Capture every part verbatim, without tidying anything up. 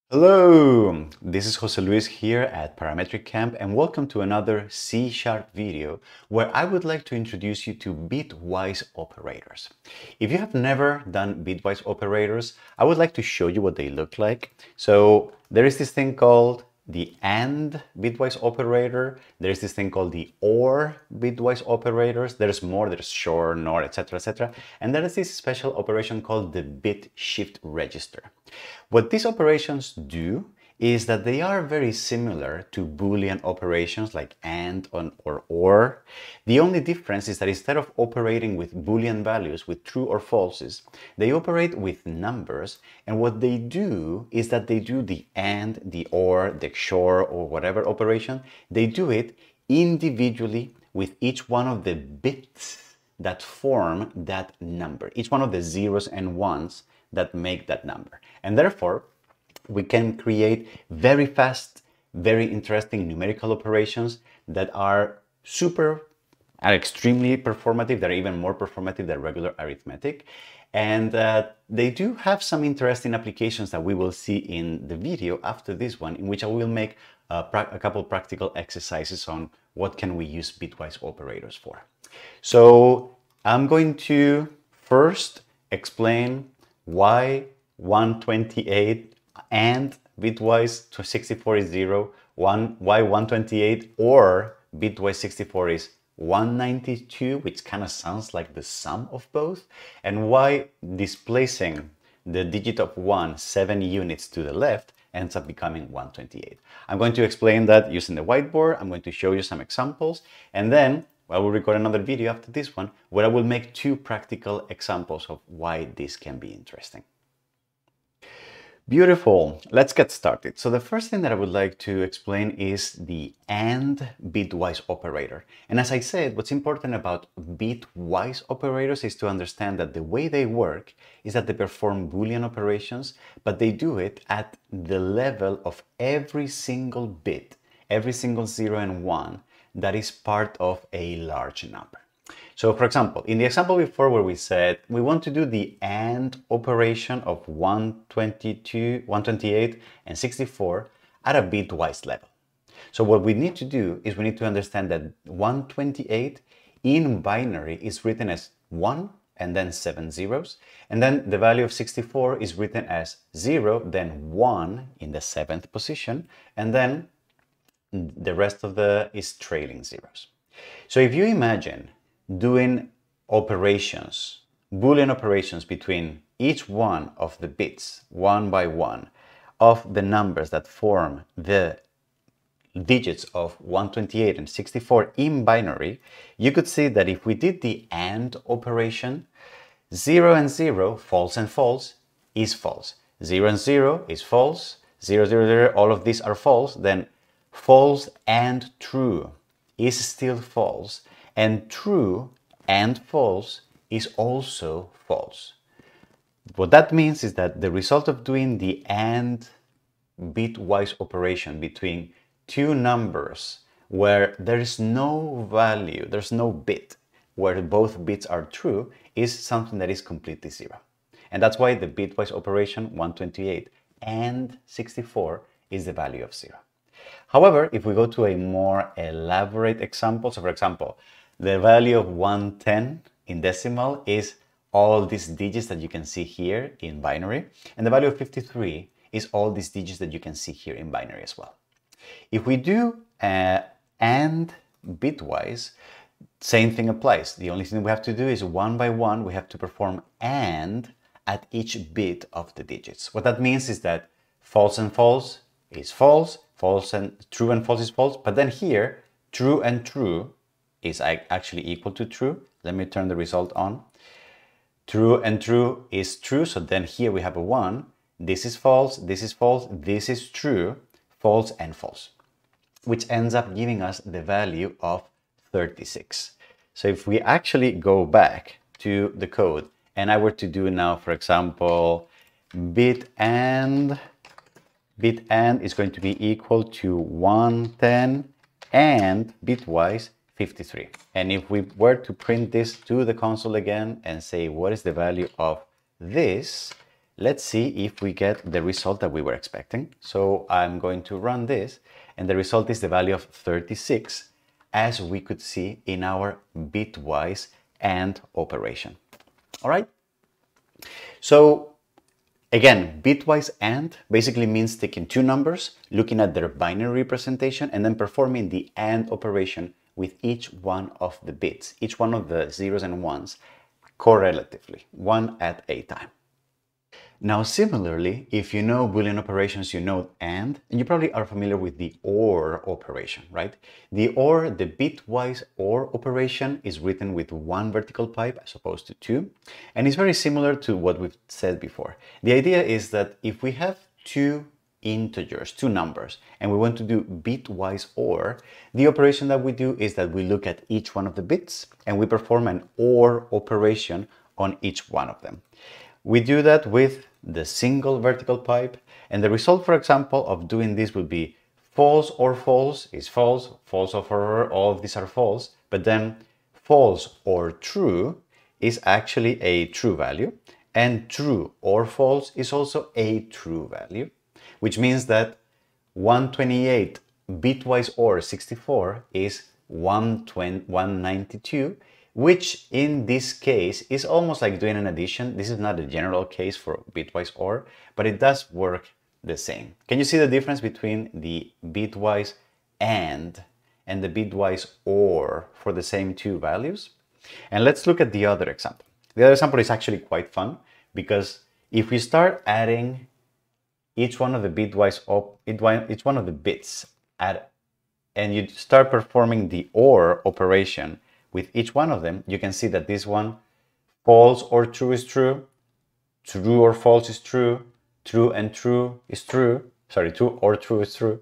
Hello, this is Jose Luis here at Parametric Camp and welcome to another C Sharp video where I would like to introduce you to bitwise operators. If you have never done bitwise operators, I would like to show you what they look like. So there is this thing called the AND bitwise operator, there's this thing called the OR bitwise operators, there's more, there's SHOR, NOR, etc, etc, and there is this special operation called the bit shift register. What these operations do is that they are very similar to Boolean operations like AND or OR. The only difference is that instead of operating with Boolean values, with true or falses, they operate with numbers, and what they do is that they do the AND, the OR, the XOR, or whatever operation, they do it individually with each one of the bits that form that number, each one of the zeros and ones that make that number. And therefore, we can create very fast, very interesting numerical operations that are super, are extremely performative. They're even more performative than regular arithmetic. And uh, they do have some interesting applications that we will see in the video after this one, in which I will make uh, a couple practical exercises on what can we use bitwise operators for. So I'm going to first explain why one twenty-eight and bitwise to sixty-four is zero, one, why one twenty-eight or bitwise sixty-four is one ninety-two, which kind of sounds like the sum of both, and why displacing the digit of one seven units to the left ends up becoming one twenty-eight. I'm going to explain that using the whiteboard. I'm going to show you some examples, and then I will record another video after this one where I will make two practical examples of why this can be interesting. Beautiful. Let's get started. So the first thing that I would like to explain is the AND bitwise operator. And as I said, what's important about bitwise operators is to understand that the way they work is that they perform Boolean operations, but they do it at the level of every single bit, every single zero and one that is part of a large number. So for example, in the example before where we said we want to do the AND operation of one twenty-two, one twenty-eight and sixty-four at a bitwise level. So what we need to do is we need to understand that one twenty-eight in binary is written as one and then seven zeros, and then the value of sixty-four is written as zero, then one in the seventh position, and then the rest of the is trailing zeros. So if you imagine doing operations, Boolean operations between each one of the bits, one by one, of the numbers that form the digits of one twenty-eight and sixty-four in binary, you could see that if we did the AND operation, zero and zero, false and false, is false. zero and zero is false, zero, zero, zero, all of these are false, then false and true is still false, and true and false is also false. What that means is that the result of doing the AND bitwise operation between two numbers where there is no value, there's no bit, where both bits are true, is something that is completely zero. And that's why the bitwise operation one twenty-eight and sixty-four is the value of zero. However, if we go to a more elaborate example, so for example, the value of one ten in decimal is all these digits that you can see here in binary, and the value of fifty-three is all these digits that you can see here in binary as well. If we do uh, AND bitwise, same thing applies. The only thing we have to do is one by one, we have to perform AND at each bit of the digits. What that means is that false and false is false, false and true and false is false, but then here, true and true is actually equal to true. Let me turn the result on. True and true is true, so then here we have a one. This is false, this is false, this is true, false and false, which ends up giving us the value of thirty-six. So if we actually go back to the code and I were to do now, for example, bit AND, bit AND is going to be equal to one ten and bitwise fifty-three. And if we were to print this to the console again and say what is the value of this, let's see if we get the result that we were expecting. So I'm going to run this, and the result is the value of thirty-six, as we could see in our bitwise AND operation. All right. So again, bitwise AND basically means taking two numbers, looking at their binary representation, and then performing the AND operation with each one of the bits, each one of the zeros and ones, correlatively, one at a time. Now, similarly, if you know Boolean operations, you know AND, and you probably are familiar with the OR operation, right? The OR, the bitwise OR operation, is written with one vertical pipe as opposed to two, and it's very similar to what we've said before. The idea is that if we have two integers, two numbers, and we want to do bitwise OR, the operation that we do is that we look at each one of the bits and we perform an OR operation on each one of them. We do that with the single vertical pipe, and the result, for example, of doing this would be false or false is false, false or error, all of these are false, but then false or true is actually a true value, and true or false is also a true value, which means that one twenty-eight bitwise OR sixty-four is one ninety-two, which in this case is almost like doing an addition. This is not a general case for bitwise OR, but it does work the same. Can you see the difference between the bitwise AND and the bitwise OR for the same two values? And let's look at the other example. The other example is actually quite fun, because if we start adding each one of the bitwise op, each one of the bits at, and you start performing the OR operation with each one of them, you can see that this one, false or true is true, true or false is true, true and true is true, sorry, true or true is true.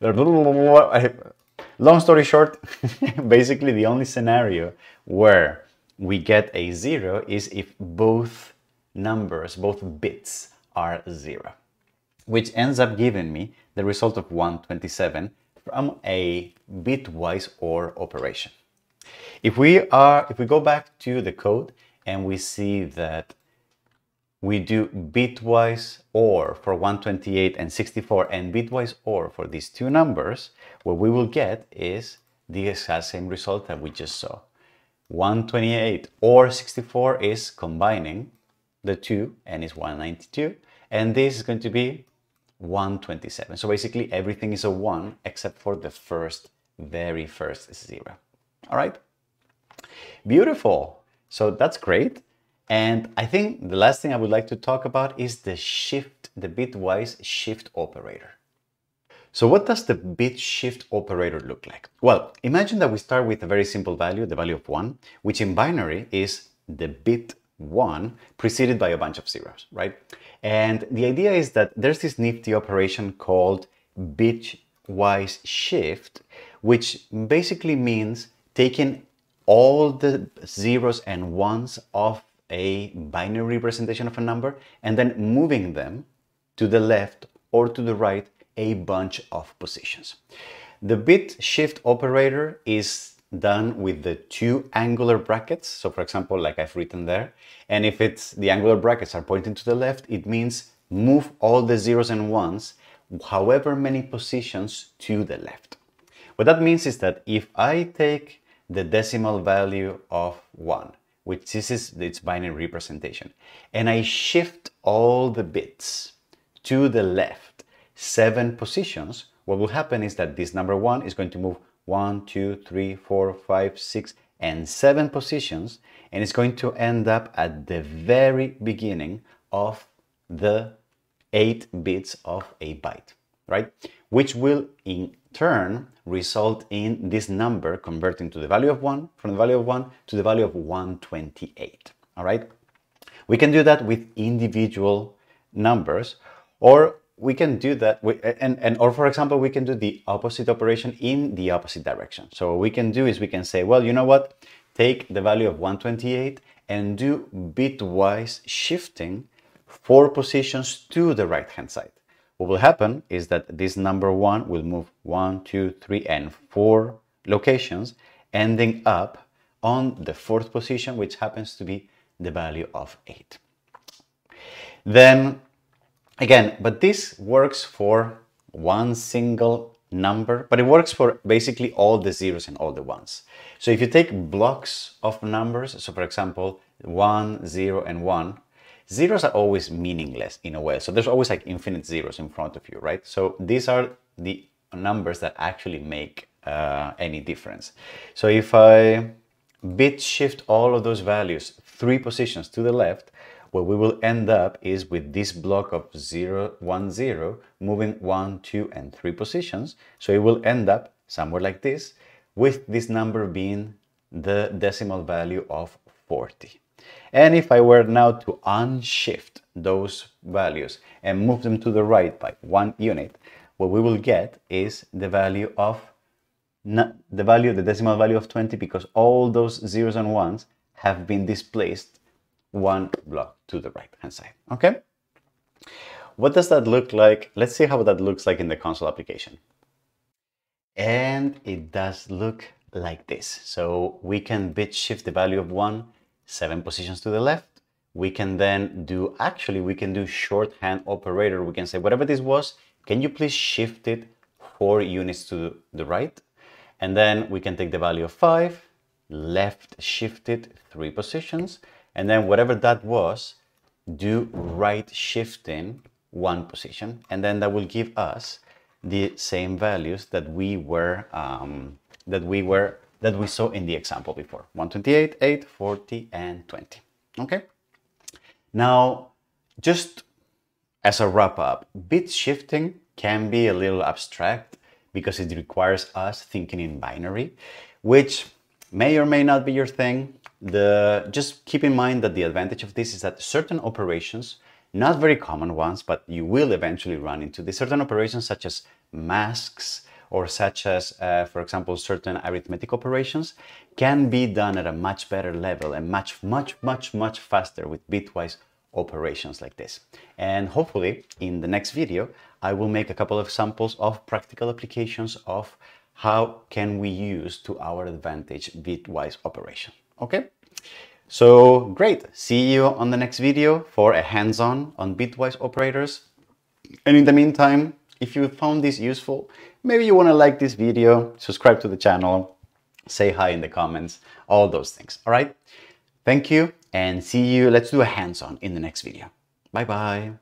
Long story short, basically the only scenario where we get a zero is if both numbers, both bits are zero, which ends up giving me the result of one twenty-seven from a bitwise OR operation. If we are, if we go back to the code and we see that we do bitwise OR for one twenty-eight and sixty-four and bitwise OR for these two numbers, what we will get is the exact same result that we just saw. one twenty-eight or sixty-four is combining the two and is one ninety-two, and this is going to be one twenty-seven. So basically everything is a one except for the first, very first zero. All right. Beautiful. So that's great. And I think the last thing I would like to talk about is the shift, the bitwise shift operator. So what does the bit shift operator look like? Well, imagine that we start with a very simple value, the value of one, which in binary is the bit one preceded by a bunch of zeros, right? And the idea is that there's this nifty operation called bitwise shift, which basically means taking all the zeros and ones of a binary representation of a number and then moving them to the left or to the right a bunch of positions. The bit shift operator is done with the two angular brackets. So for example, like I've written there, and if it's the angular brackets are pointing to the left, it means move all the zeros and ones however many positions to the left. What that means is that if I take the decimal value of one, which this is its binary representation, and I shift all the bits to the left seven positions, what will happen is that this number one is going to move one, two, three, four, five, six, and seven positions, and it's going to end up at the very beginning of the eight bits of a byte, right? Which will in turn result in this number converting to the value of one, from the value of one to the value of one twenty-eight, all right? We can do that with individual numbers, or we can do that with, and, and or for example, we can do the opposite operation in the opposite direction. So what we can do is we can say, well, you know what? Take the value of one twenty-eight and do bitwise shifting four positions to the right-hand side. What will happen is that this number one will move one, two, three, and four locations, ending up on the fourth position, which happens to be the value of eight. Then Again, but this works for one single number, but it works for basically all the zeros and all the ones. So if you take blocks of numbers, so for example, one, zero, and one, zeros are always meaningless in a way. So there's always like infinite zeros in front of you, right? So these are the numbers that actually make uh, any difference. So if I bit shift all of those values three positions to the left, what we will end up is with this block of zero, one, zero, moving one, two, and three positions. So it will end up somewhere like this, with this number being the decimal value of forty. And if I were now to unshift those values and move them to the right by one unit, what we will get is the value of the value, the decimal value of twenty, because all those zeros and ones have been displaced one block to the right hand side. Okay, what does that look like? Let's see how that looks like in the console application. And it does look like this. So we can bit shift the value of one seven positions to the left. We can then do, actually we can do shorthand operator. We can say whatever this was, can you please shift it four units to the right? And then we can take the value of five, left shift it three positions, and then whatever that was, do right shifting one position, and then that will give us the same values that we were um, that we were that we saw in the example before: one twenty-eight, eight, forty, and twenty. Okay. Now, just as a wrap up, bit shifting can be a little abstract because it requires us thinking in binary, which may or may not be your thing. The, just keep in mind that the advantage of this is that certain operations, not very common ones, but you will eventually run into these certain operations such as masks or such as, uh, for example, certain arithmetic operations can be done at a much better level and much, much, much, much faster with bitwise operations like this. And hopefully in the next video, I will make a couple of samples of practical applications of how can we use to our advantage bitwise operation. Okay, so great. See you on the next video for a hands-on on bitwise operators. And in the meantime, if you found this useful, maybe you want to like this video, subscribe to the channel, say hi in the comments, all those things. All right. Thank you and see you. Let's do a hands-on in the next video. Bye bye.